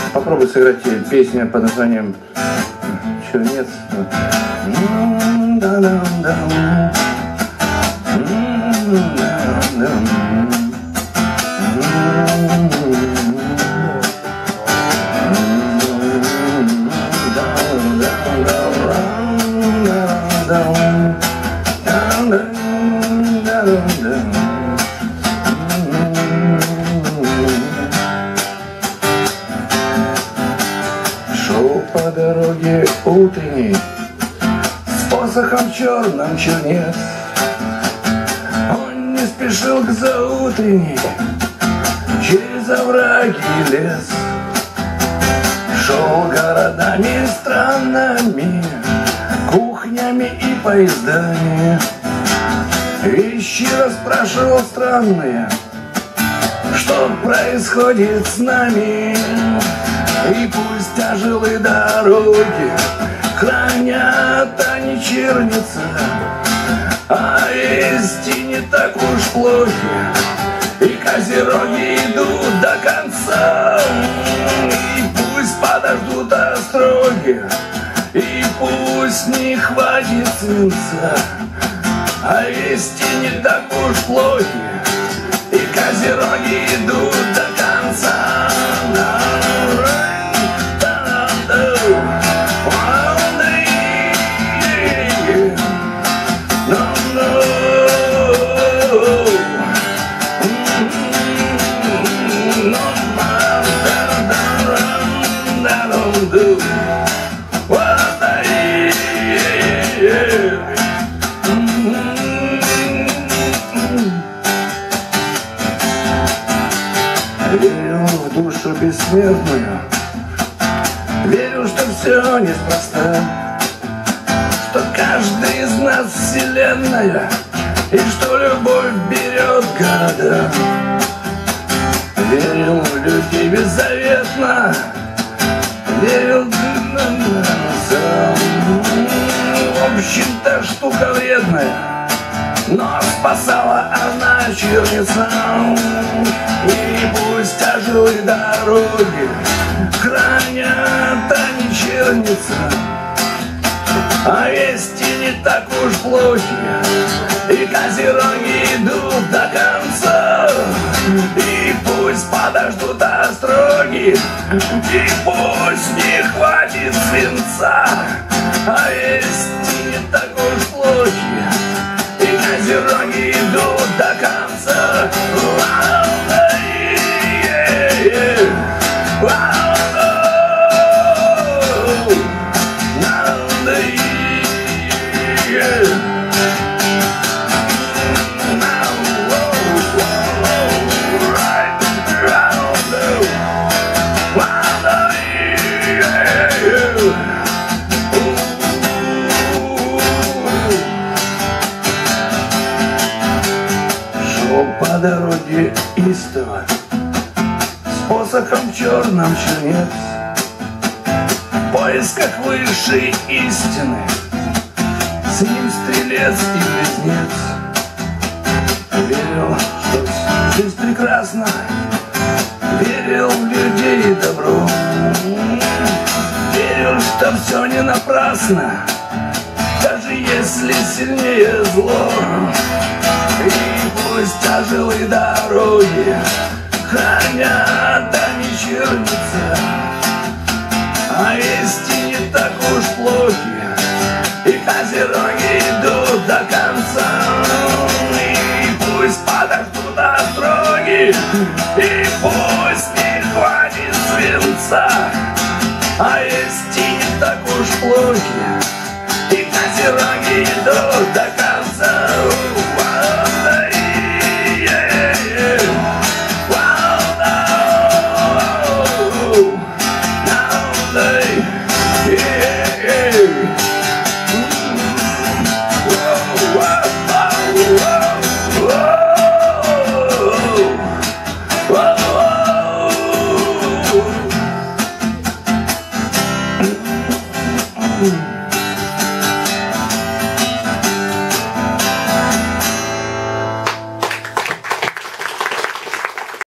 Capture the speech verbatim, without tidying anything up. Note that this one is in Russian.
Попробуй сыграть песню под названием «Чернец». Шел по дороге утренней с посохом черным чернец. Он не спешил к заутренней, через овраги и лес. Шел городами странными, кухнями и поездами. Вещи расспрашивал странные, что происходит с нами. И пусть тяжелые дороги хранят они черницы, а вести не так уж плохи, и козероги идут до конца. И пусть подождут остроги, и пусть не хватит свинца, а вести не так уж плохи, и козероги идут до конца. Верю в душу бессмертную, верю, что все неспроста, что каждый из нас вселенная, и что любовь берет города. Верю в людей беззаветно, верю в в общем-то штука вредная, но спасала она черница. И пусть тяжелые дороги хранят они черница, а вести не так уж плохи, и козероги идут до конца. И пусть подождут остроги, и пусть не хватит свинца, а вести не так уж плохи, и козероги идут до конца. По дороге истово с посохом черным чернец, в поисках высшей истины, с ним стрелец и близнец. Верил, что жизнь прекрасна, верил в людей и добро, верил, что все не напрасно, даже если сильнее зло. И пусть тяжелые дороги хранят они черница, а вести не так уж плохи, и козероги идут до конца. И пусть подождут остроги, и пусть не хватит свинца, а вести не так уж плохи, и козероги идут до конца.